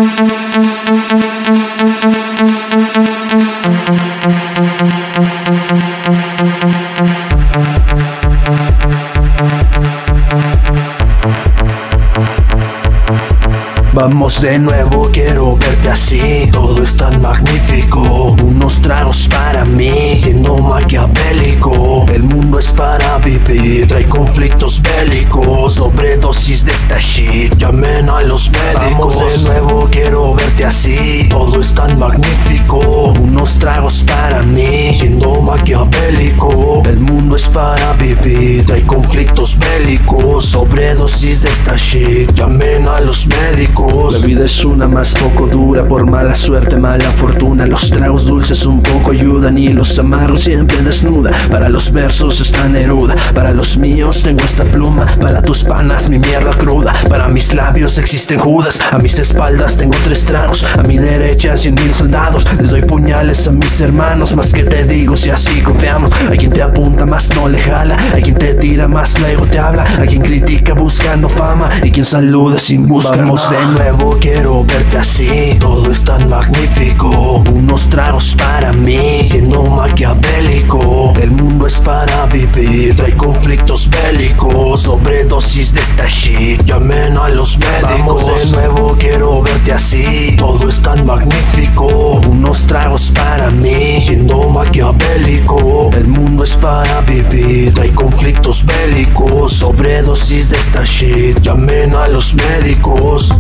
Vamos de nuevo, quiero verte así. Todo es tan magnífico. Unos tragos para mí, siendo maquiavélico. El mundo es para vivir, trae conflictos bélicos. Sobredosis de esta shit, llamen a los médicos. Vamos de nuevo, quiero verte así. Todo es tan magnífico. Unos tragos para mí, siendo maquiavélico. El mundo es para vivir, trae conflictos bélicos. Sobredosis de esta shit, llamen a los médicos. La vida es una más poco dura, por mala suerte, mala fortuna. Los tragos dulces un poco ayudan y los amargos siempre desnuda. Para los versos está Neruda, para los míos tengo esta pluma. Para tus panas mi mierda cruda, para mis labios existen Judas. A mis espaldas tengo 3 tragos, a mi derecha 100,000 soldados. Les doy puñales a mis hermanos, más que te digo si así confiamos. Hay quien te apunta más no le jala, hay quien te tira más luego te habla. Hay quien critica buscando fama y quien saluda sin buscar. Vamos de nuevo, quiero verte así. Todo es tan magnífico. Unos tragos para mí, siendo maquiavélico. El mundo es para vivir, trae conflictos bélicos. Sobredosis de esta shit, llamen a los médicos. Vamos de nuevo, quiero verte así. Todo es tan magnífico. Unos tragos para mí, siendo maquiavélico. El mundo es para vivir, trae conflictos bélicos. Sobredosis de esta shit, llamen a los médicos.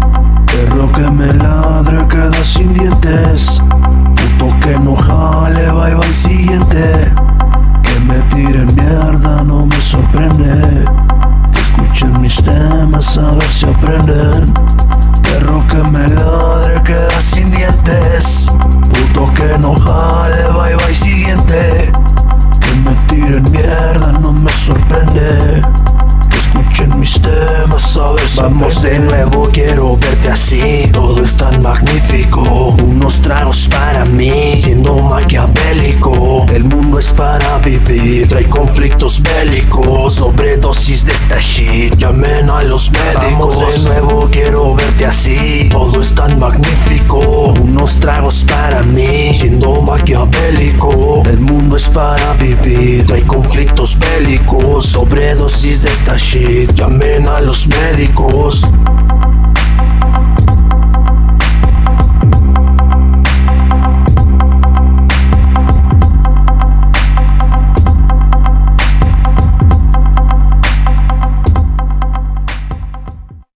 Perro que me ladre queda sin dientes. Puto que no jale, bye bye siguiente. Que me tiren mierda no me sorprende. Que escuchen mis temas a ver si aprenden. Perro que me ladre queda sin dientes. Puto que no jale, bye bye siguiente. Que me tiren mierda no me sorprende. Que escuchen mis temas a ver si Vamos de nuevo, quiero verte así. Todo es tan magnífico. Unos tragos para mí, siendo maquiavélico. El mundo es para vivir, trae conflictos bélicos. Sobredosis de esta shit, llamen a los médicos. Vamos de nuevo, quiero verte así. Todo es tan magnífico. Unos tragos para mí, siendo maquiavélico. El mundo es para vivir, trae conflictos bélicos. Sobredosis de esta shit, llamen a los médicos.